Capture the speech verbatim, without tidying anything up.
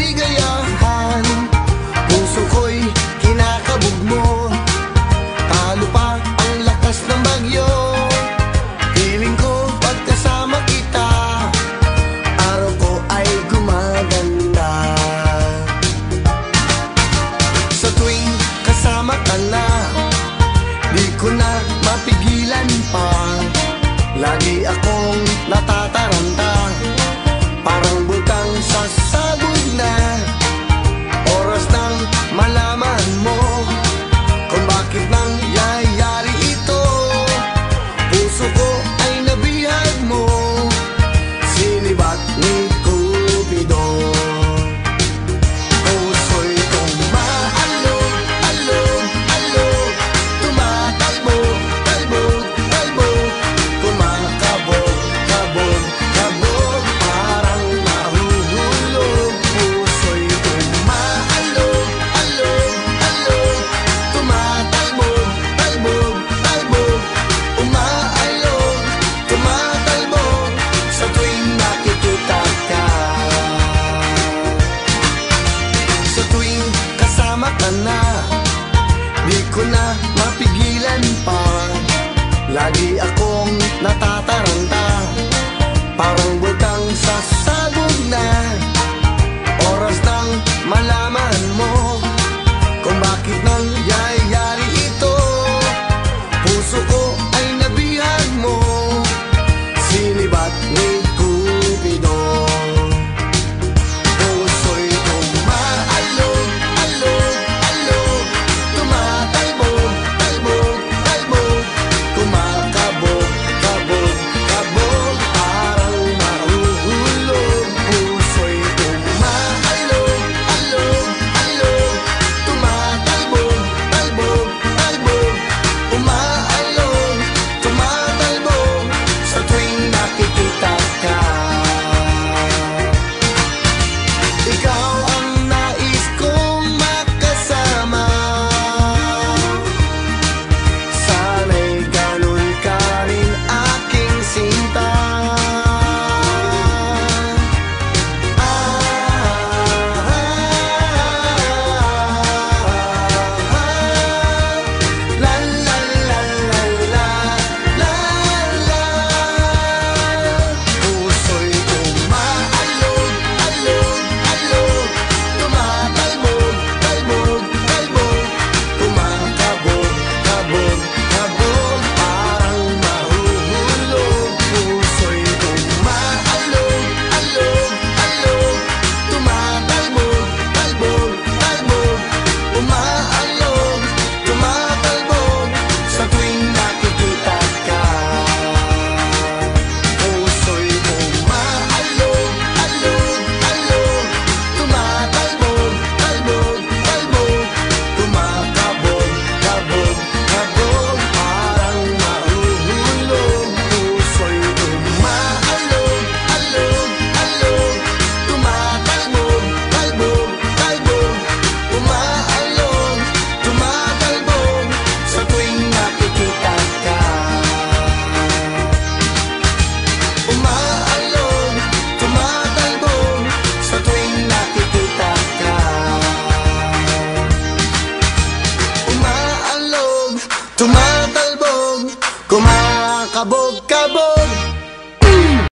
kaligayahan. Puso ko'y kinakabog mo, talo pa ang lakas ng bagyo. Feeling ko pagkasama kita, araw ko ay gumaganda. Sa tuwing kasama ka na, di ko na mapigilan pa. Lagi akong natataranta, parang butang sasabog na. Oras nang malaman mo kung bakit nangyayari ito. Puso ko ay nabihag mo, sinibat ni Cupido. Puso'y umaalog, alog, alog, tumatalbog, talbog, talbog, kumakabog, kabog, kabog, parang nahuhulog. Puso'y umaalog, alog, alog, tumatalbog, talbog, talbog, umaalog, tumatalbog sa tuwing nakikita ka. Sa tuwing kasama ka na, di ko na mapigilan pa. Lagi akong natataranta, parang butang sasabog na. Oras nang malaman mo kung bakit nangyayari ito. Puso ko ay nabihag mo, sinibat ni Cupido. Puso'y umaalog, alog, alog, tumatalbog, talbog, talbog, kumakabog, kabog, kabog, parang mahuhulog. Puso'y umaalog, alog, alog, tumatalbog, talbog, talbog, umaalog, tumatalbog sa tuwing nakikita ka. Ikaw ang nais kong makasama, sana'y ganun ka rin aking sinta. Ah, la la la la la la la. Puso'y umaalog, alog, alog, tumatalbog, talbog, talbog, kumakabog, kabog, kabog, parang mahuhulog. Puso'y umaalog, alog, alog, tumatalbog, talbog, talbog, umaalog, tumatalbog sa tuwing nakikita ka. Puso'y umaalog, alog, alog, tumatalbog, talbog, talbog, kumakabog, kabog, kabog, parang mahuhulog. Puso'y umaalog, alog, alog, tumatalbog, talbog, talbog, umaalog, tumatalbog sa tuwing nakikita ka. Umaalog, tumatalbog sa tuwing nakikita ka. Umaalog, tumatalbog, kumakabog,